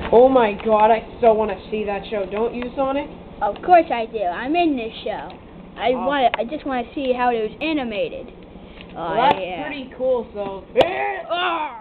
Oh my god, I so want to see that show. Don't you, Sonic? Of course I do. I'm in this show. I just want to see how it was animated. Well, that's yeah. pretty cool, so...